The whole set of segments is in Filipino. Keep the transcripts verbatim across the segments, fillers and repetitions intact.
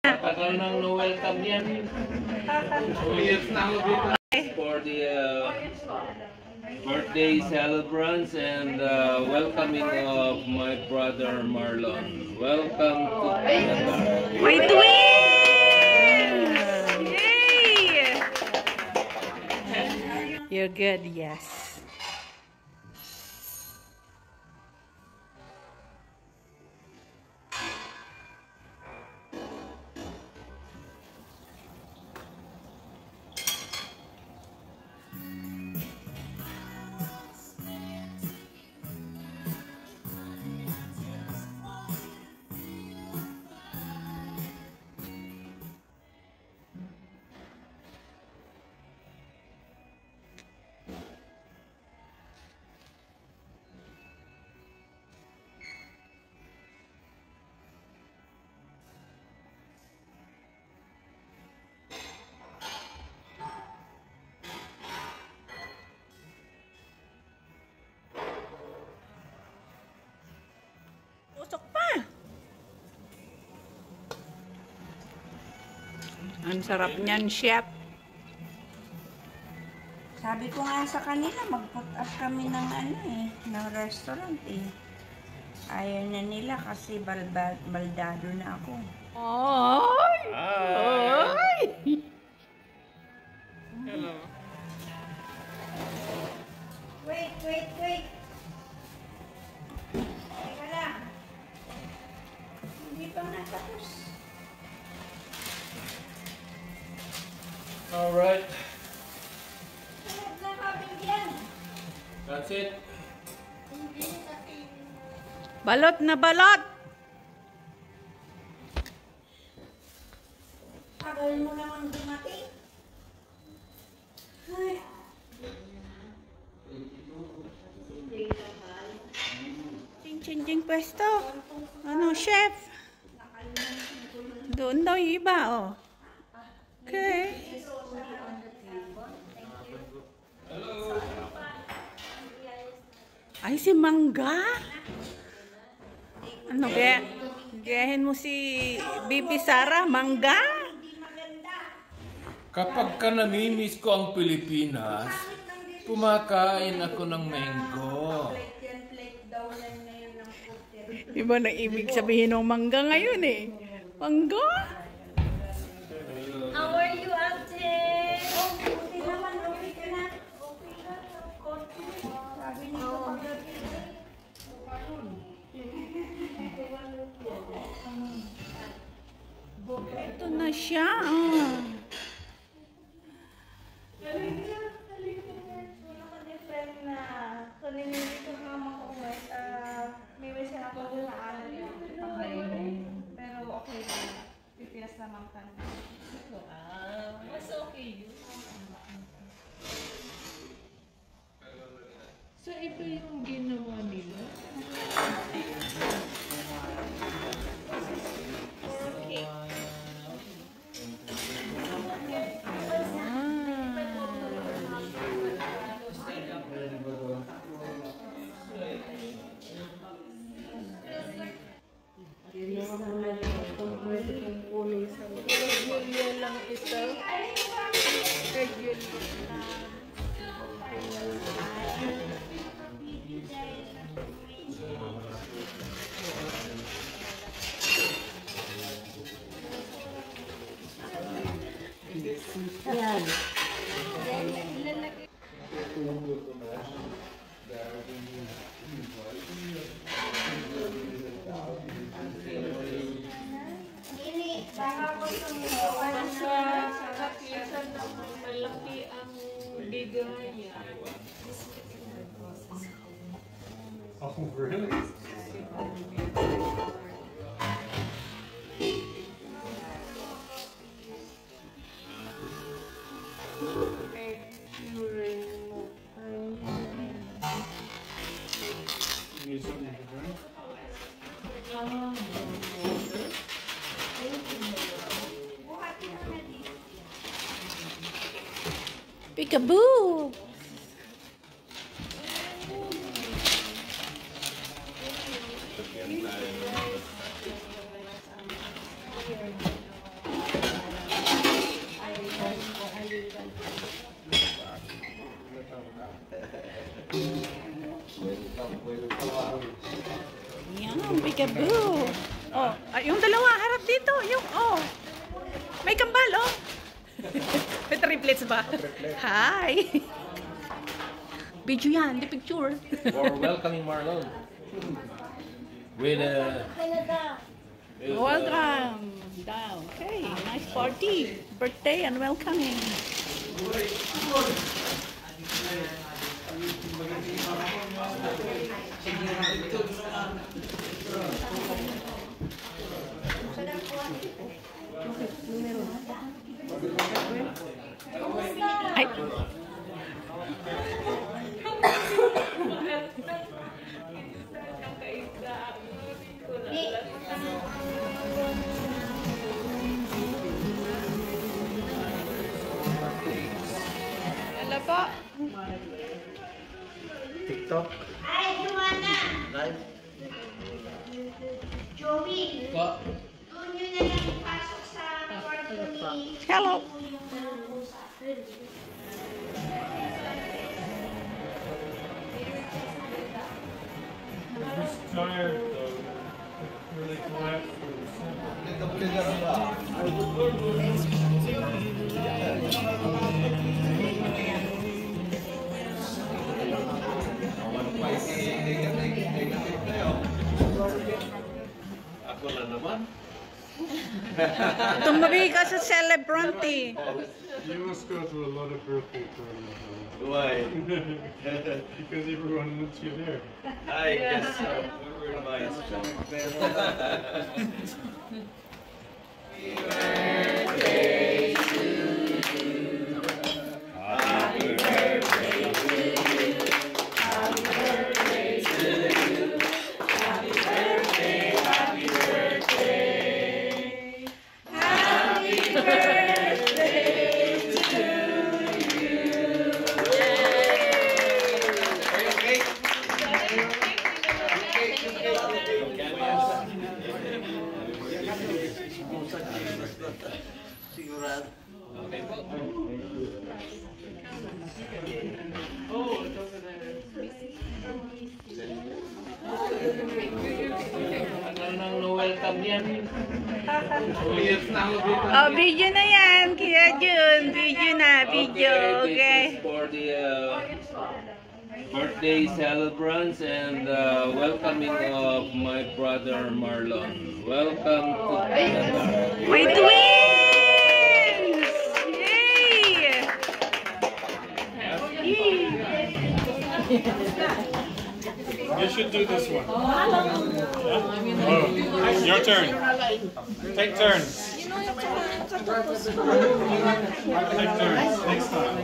Tagal nang no-welcome yan. two years na ako dito. For the uh, birthday celebrants and uh, welcoming of my brother Marlon. Welcome to Canada. My twins! Yay! You're good, yes. Usok pa. Ang sarap niyan, chef. Sabi ko nga sa kanila, mag-put up kami ng ano eh, ng restaurant eh. Ayaw na nila kasi balbal, baldado na ako. Ay! Ay! Hello. Wait, wait, wait. Teka lang. Hindi pa natapos. Alright. Sarap na kabigyan. That's it. Balot na balot! Tagal mo naman dumating. Ay. Ching-ching-ching pwesto. Ano, chef? Doon daw yung iba, oh. Okay. Ay, si Mangga? Ano, kaya? Gayahin mo si Bibi Sara, Mangga? Kapag ka namimiss ko ang Pilipinas, kumakain ako ng mango. Iba na ibig sabihin ng mangga ngayon eh. Mangga? How are you, ate? Oh, buti naman. Okay ka na. Okay ka na. Sabi niyo paggabi. Ito na siya. Ah. Pero okay lang. Pipilas naman ka. Ah, mas okay yun. So, ito yung ginawa nila? Regular lang ito. Regular lang. Yan. Sa kapisan ng malaki ang bigaya. Oh, really? Need something to drink? Peekaboo! Yan, peekaboo. Oh, ah, yung dalawa, harap dito. Yung, oh. May kambal, oh. May triplets ba? Hi. Video yan, the picture. For welcoming Marlon. With uh, Welcome. Down. Okay, nice party. Birthday and welcoming. Ay. Hello po. TikTok. Ay, Juana! Live. Joey, po. doon nyo na lang ipasok sa kwarto ni... Hello. Tired though. Really collapsed for the Ako na naman. Tumabi ka sa celebrant eh. You must go to a lot of birthday parties. huh? Why? Because everyone wants you there. I guess so. Everybody's sigurado. Okay po. Ano nang welcome yan? Two years na ako dito. Oh, video na yan. Kaya Jun, video na, video. Okay, Okay. this is for the uh, birthday celebrants and uh, welcoming of my brother Marlon. Welcome to Canada. My twins! Yay! You should do this one. Yeah? Oh, your turn. Take turns. Take turns. Next time.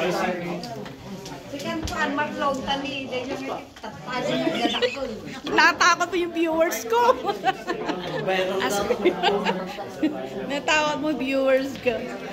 Natakot mo yung viewers ko. Natakot mo viewers ko.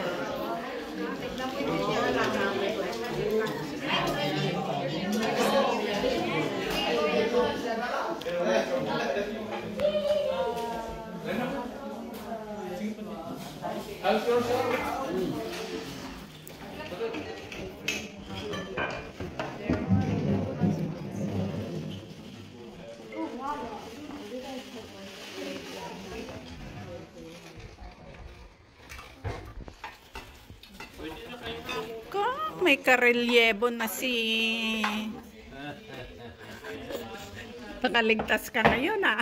Ko, may karelyebo na si... Nakaligtas ka ngayon ah.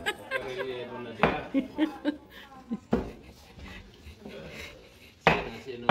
Sino?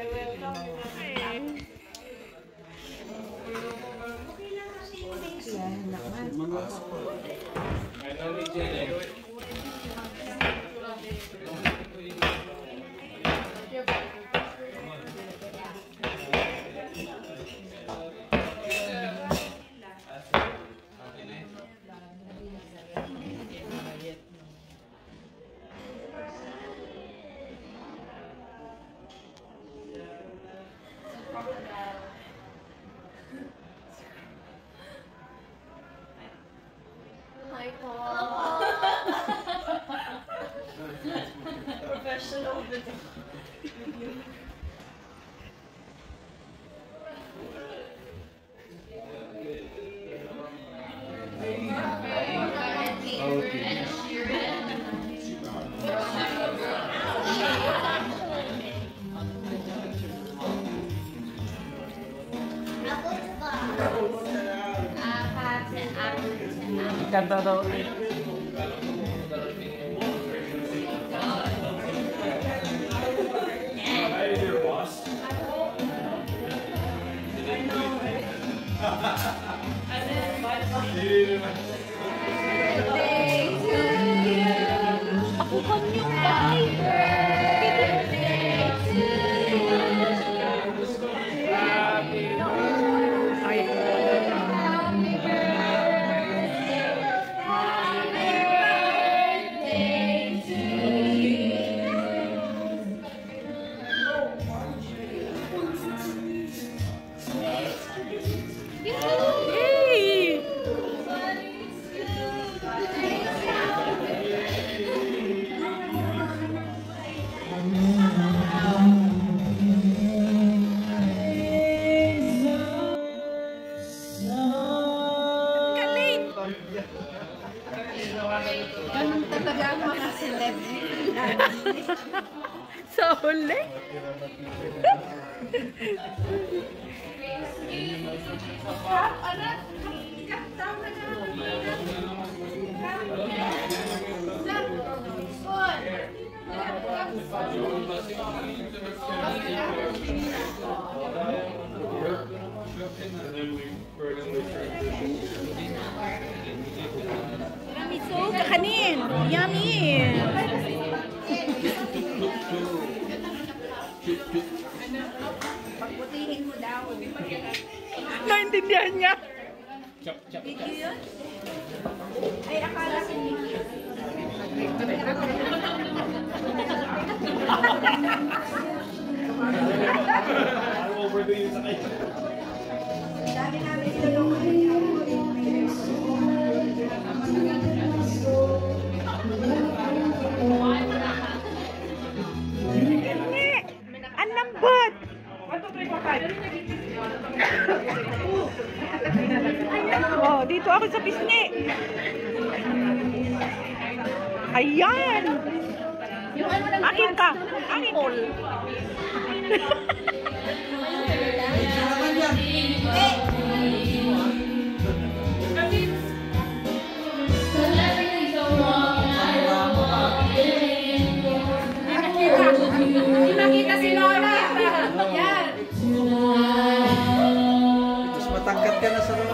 Hi po. Professional video. Kanta daw ulit. Ako kanyang bahay. Yay! Galing! Ganun talaga ang mga celebrity. Sa huli? Tiramisu, kakanin. Yummy. Pagbutihin mo daw. Naintindihan niya. Video yun? Ay, akala ko video. Dami namin ilulungan. Hindi. Ang lambot. Oh, dito ako sa pisngi. Ayan. Akin ka. Akin ka. Nakita si Lola. Yan. Tapos matangkat ka na sa